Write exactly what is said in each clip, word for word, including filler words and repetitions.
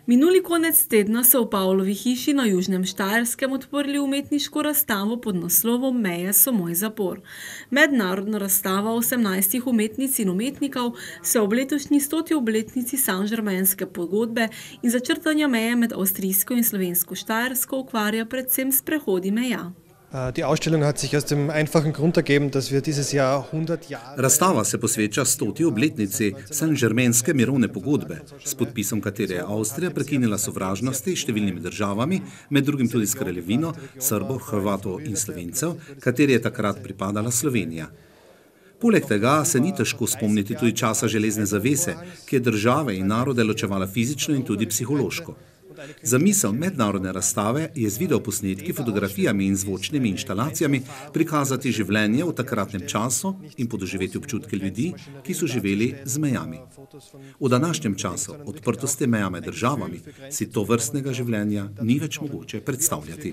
Minuli konec tedna so v Pavlovi hiši na Južnem Štajerskem odprli umetniško razstavo pod naslovom Meje so moj zapor. Mednarodna razstava osemnajstih umetnic in umetnikov se ob letošnji stoti obletnici Saint-Germainske pogodbe in začrtanja meje med avstrijsko in slovensko Štajersko ukvarja predvsem s prehodi meja. Die Ausstellung hat sich aus dem einfachen Grund ergeben, dass wir dieses Jahr hundert Jahre... Razstava se posveča stoti obletnici Saint-Germainske mirovne pogodbe, s podpisom katere je Avstrija prekinila sovražnosti s številnimi državami, med drugim tudi s kraljevino, Srbov, Hrvatov in Slovencev, kateri je takrat pripadala Slovenija. Poleg tega se ni težko spomniti tudi časa železne zavese, ki je države in narode ločevala fizično in tudi psihološko. Zamisel mednarodne razstave je z videoposnetki, fotografijami in zvočnimi inštalacijami prikazati življenje v takratnem času in podoživeti občutke ljudi, ki so živeli z mejami. V današnjem času odprtosti meja med državami si to vrstnega življenja ni več mogoče predstavljati.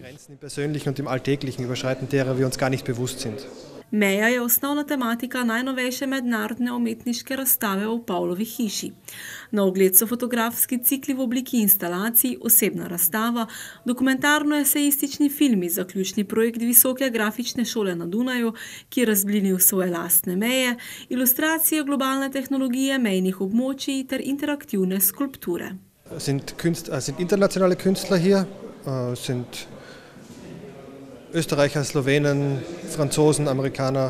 Meja je osnovna tematika najnovejše mednarodne umetniške razstave v Pavlovi hiši. Na ogled so fotografski cikli v obliki instalacij, osebna razstava, dokumentarno-esejistični filmi, zaključni projekt Visoke grafične šole na Dunaju, ki je razblinil svoje lastne meje, ilustracije globalne tehnologije mejnih območij ter interaktivne skulpture. Sind Künstler, sind internationale Künstler hier, sind Österreicher, Slovenen, Franzosen, Amerikaner.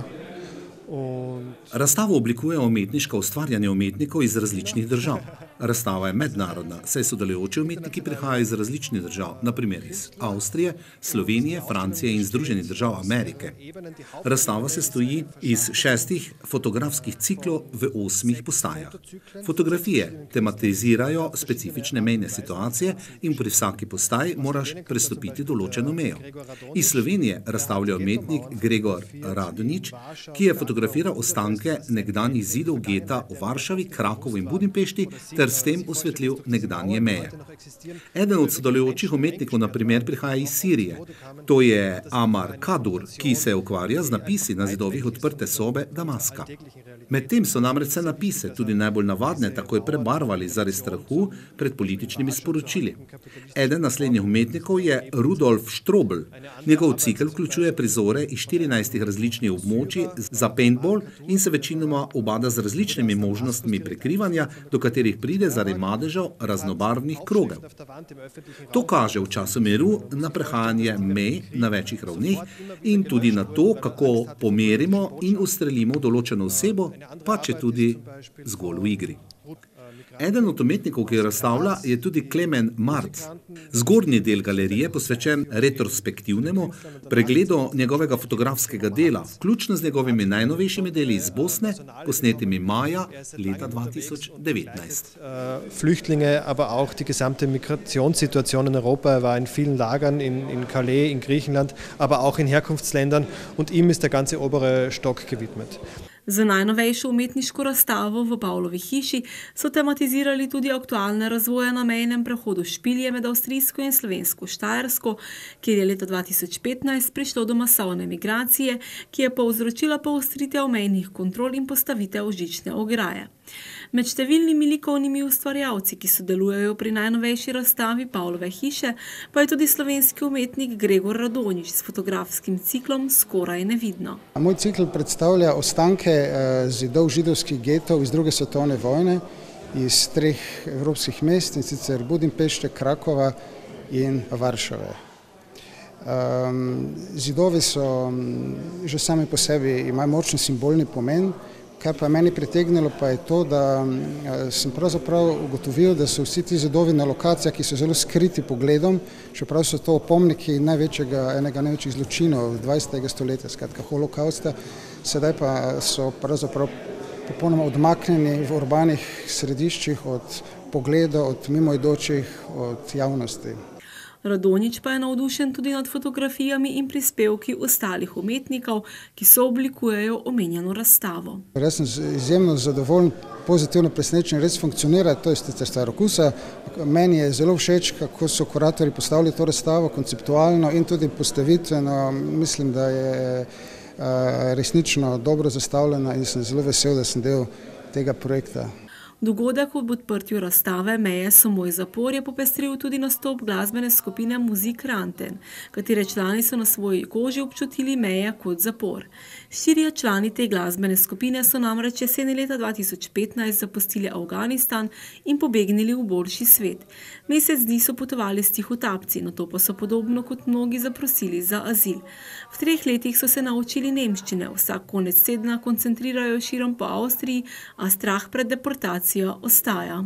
Razstavo oblikuje umetniško ustvarjanje umetnikov iz različnih držav. Razstava je mednarodna, saj sodelujoči umetniki prihajajo iz različnih držav, na primer iz Avstrije, Slovenije, Francije in Združenih držav Amerike. Razstava se stoji iz šestih fotografskih ciklov v osmih postajah. Fotografije tematizirajo specifične mejne situacije in pri vsaki postaji moraš prestopiti določeno mejo. Iz Slovenije razstavlja umetnik Gregor Radonjić, ki je fotografiral ostanke nekdanjih zidov geta v Varšavi, Krakovu in Budimpešti ter s tem osvetlil nekdanje meje. Eden od sodelujočih umetnikov na primer prihaja iz Sirije. To je Amar Kadur, ki se ukvarja z napisi na zidovih odprte sobe Damaska. Medtem so namreč vse napise, tudi najbolj navadne, takoj prebarvali zaradi strahu pred političnimi sporočili. Eden naslednjih umetnikov je Rudolf Strobl. Njegov cikel vključuje prizore iz štirinajstih različnih območij za paintball in se večinoma ubada z različnimi možnostmi prekrivanja, do katerih pride zaradi madežev raznobarvnih krogev. To kaže v času miru na prehajanje mej na večjih ravneh in tudi na to, kako pomerimo in ustrelimo določeno osebo, pa če tudi zgolj v igri. Eden od umetnikov, ki razstavlja, je tudi Klemen Marc. Zgornji del galerije posvečen retrospektivnemu pregledu njegovega fotografskega dela, vključno z njegovimi najnovejšimi deli iz Bosne, posnetimi maja leta dva tisoč devetnajst. Flüchtlinge, aber auch die gesamte Migrationssituation in Europa. Er war in vielen Lagern, in, in Calais, in Griechenland, aber auch in Herkunftsländern und ihm ist der ganze obere Stock gewidmet. Za najnovejšo umetniško razstavo v Pavlovi hiši so tematizirali tudi aktualne razvoje na mejnem prehodu Špilje med avstrijsko in slovensko Štajersko, kjer je leta dva tisoč petnajst prišlo do masovne migracije, ki je povzročila poostritev mejnih kontrol in postavitev žične ograje. Med številnimi likovnimi ustvarjalci, ki sodelujejo pri najnovejši razstavi Pavlove hiše, pa je tudi slovenski umetnik Gregor Radonjić s fotografskim ciklom Skoraj nevidno. Moj cikl predstavlja ostanke zidov židovskih getov iz druge svetovne vojne iz treh evropskih mest, in sicer Budimpešte, Krakova in Varšave. Zidovi so že sami po sebi imajo močen simbolni pomen. Kar pa meni pritegnilo, pa je to, da sem pravzaprav ugotovil, da so vsi ti zidovi na lokacijah, ki so zelo skriti pogledom, čeprav so to opomniki največjega, enega največjih zločinov dvajsetega stoletja, skratka holokausta, sedaj pa so pravzaprav popolnoma odmaknjeni v urbanih središčih od pogleda, od mimoidočih, od javnosti. Radonjić pa je navdušen tudi nad fotografijami in prispevki ostalih umetnikov, ki so oblikujejo omenjeno razstavo. Jaz sem izjemno zadovoljen, pozitivno presenečen, res funkcionira, to je sicer stvar okusa. Meni je zelo všeč, kako so kuratorji postavili to razstavo konceptualno in tudi postavitveno. Mislim, da je resnično dobro zastavljena in sem zelo vesel, da sem del tega projekta. Dogodek ob odprtju razstave Meje so moj zapor je popestril tudi nastop glasbene skupine Muzik Ranten, katere člani so na svoji koži občutili meje kot zapor. Štirje člani te glasbene skupine so namreč jeseni leta dva tisoč petnajst zapustili Afganistan in pobegnili v boljši svet. Mesec dni so potovali s tihotapci, nato pa so podobno kot mnogi zaprosili za azil. V treh letih so se naučili nemščine, vsak konec tedna koncentrirajo širom po Avstriji, a strah pred deportacijo ostaja.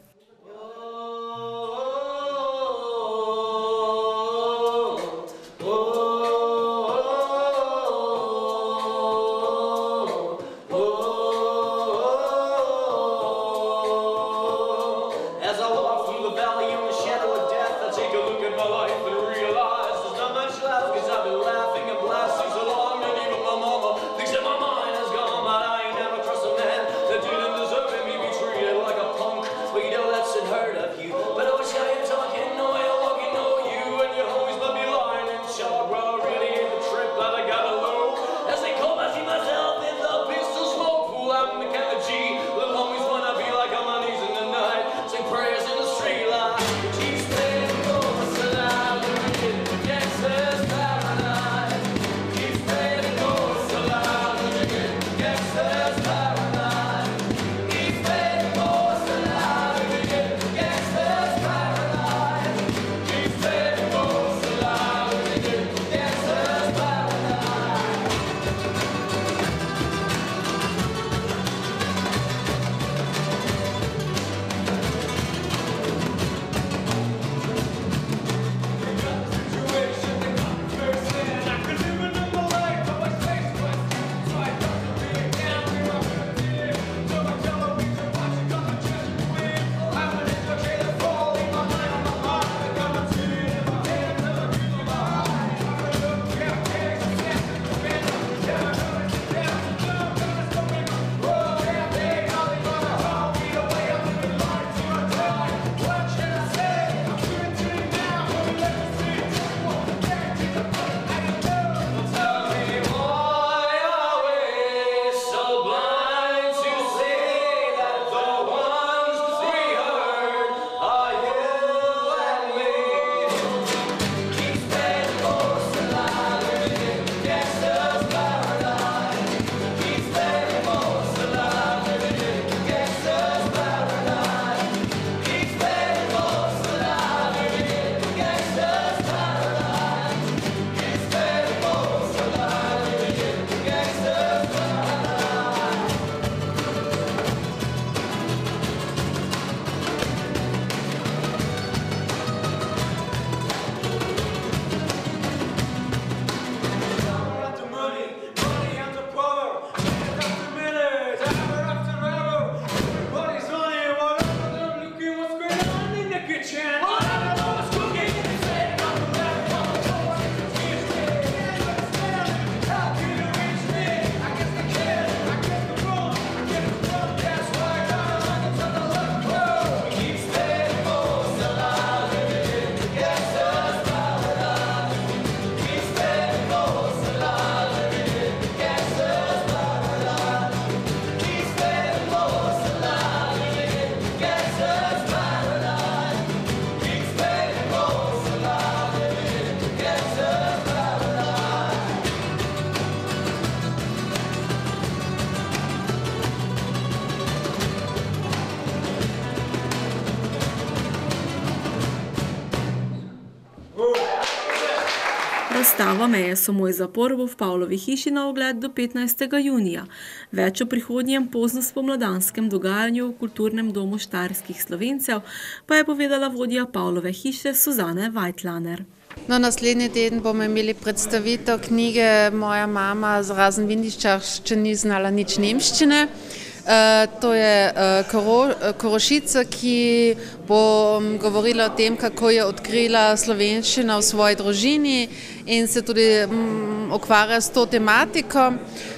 Razstava Meje so moj zapor bo v Pavlovi hiši na ogled do petnajstega junija. Več o prihodnjem poznospomladanskem dogajanju v Kulturnem domu štajerskih Slovencev pa je povedala vodja Pavlove hiše Suzane Vajtlaner. No, naslednji teden bomo imeli predstavitev knjige Moja mama z razen Vindiščah še ni znala nič nemščine. Uh, to je uh, Koro, Korošica, ki bo um, govorila o tem, kako je odkrila slovenščino v svoji družini in se tudi um, ukvarja s to tematiko.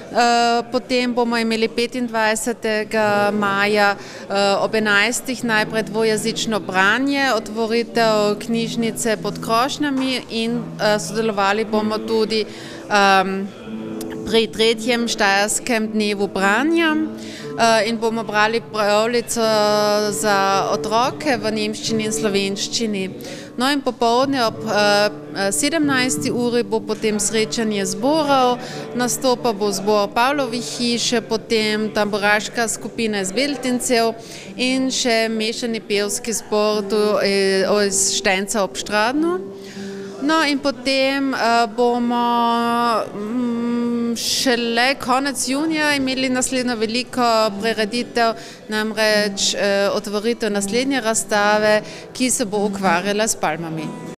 Uh, potem bomo imeli petindvajsetega maja uh, ob enajstih najprej dvojezično branje, otvoritev knjižnice pod krošnjami in uh, sodelovali bomo tudi um, pri tretjem štajerskem dnevu branja. in bomo brali pravljico za otroke v nemščini in slovenščini. No in popoldne ob sedemnajsti uri bo potem srečanje zborov, nastopa bo zbor Pavlove hiše, potem tamburaška skupina iz Beltincev in še mešani pevski zbor iz Štenca ob Štradnu. No in potem bomo šele konec junija imeli naslednjo veliko prireditev, namreč otvoritev naslednje razstave, ki se bo ukvarjala s palmami.